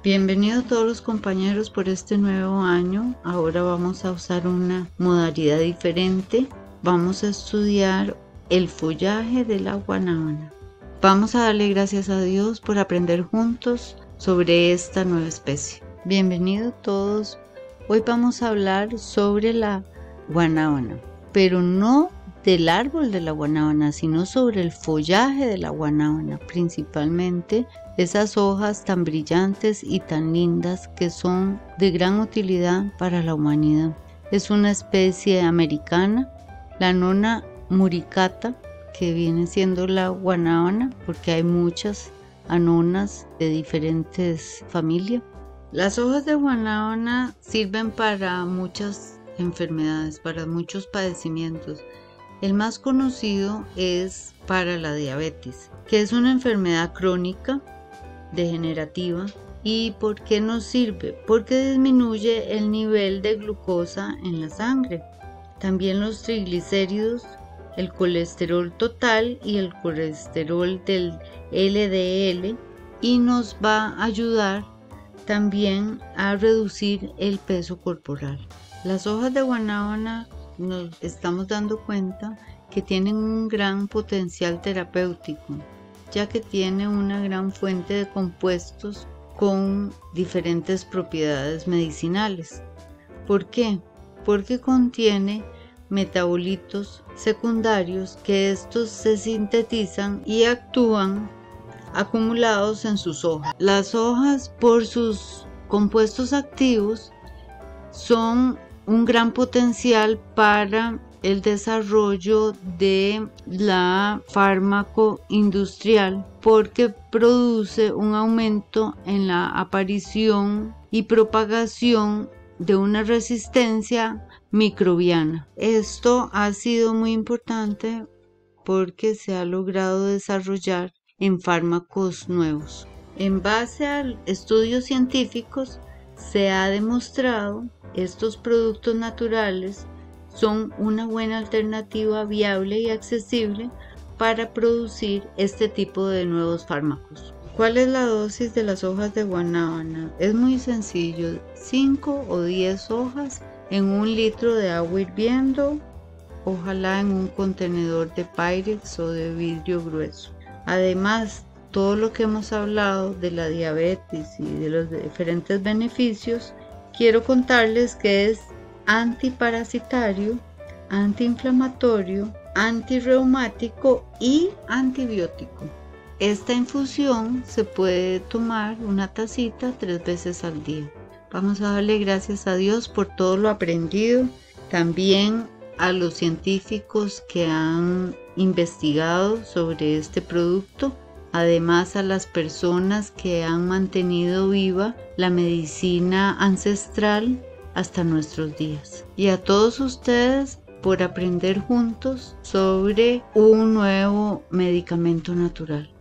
Bienvenidos todos los compañeros por este nuevo año. Ahora vamos a usar una modalidad diferente. Vamos a estudiar el follaje de la guanábana. Vamos a darle gracias a Dios por aprender juntos sobre esta nueva especie. Bienvenidos todos. Hoy vamos a hablar sobre la guanábana, pero no del árbol de la guanábana, sino sobre el follaje de la guanábana, principalmente esas hojas tan brillantes y tan lindas que son de gran utilidad para la humanidad. Es una especie americana, la nona muricata, que viene siendo la guanábana, porque hay muchas anonas de diferentes familias. Las hojas de guanábana sirven para muchas enfermedades, para muchos padecimientos. El más conocido es para la diabetes, que es una enfermedad crónica degenerativa. ¿Y por qué nos sirve? Porque disminuye el nivel de glucosa en la sangre, también los triglicéridos, el colesterol total y el colesterol del LDL, y nos va a ayudar también a reducir el peso corporal. Las hojas de guanábana nos estamos dando cuenta que tienen un gran potencial terapéutico, ya que tiene una gran fuente de compuestos con diferentes propiedades medicinales. ¿Por qué? Porque contiene metabolitos secundarios que estos se sintetizan y actúan acumulados en sus hojas. Las hojas, por sus compuestos activos, son un gran potencial para el desarrollo de la fármaco industrial, porque produce un aumento en la aparición y propagación de una resistencia microbiana. Esto ha sido muy importante porque se ha logrado desarrollar en fármacos nuevos. En base a estudios científicos se ha demostrado estos productos naturales son una buena alternativa viable y accesible para producir este tipo de nuevos fármacos. ¿Cuál es la dosis de las hojas de guanábana? Es muy sencillo, 5 o 10 hojas en 1 litro de agua hirviendo, ojalá en un contenedor de Pyrex o de vidrio grueso. Además, todo lo que hemos hablado de la diabetes y de los diferentes beneficios, quiero contarles que es antiparasitario, antiinflamatorio, antirreumático y antibiótico. Esta infusión se puede tomar una tacita 3 veces al día. Vamos a darle gracias a Dios por todo lo aprendido, también a los científicos que han investigado sobre este producto, además a las personas que han mantenido viva la medicina ancestral hasta nuestros días, y a todos ustedes por aprender juntos sobre un nuevo medicamento natural.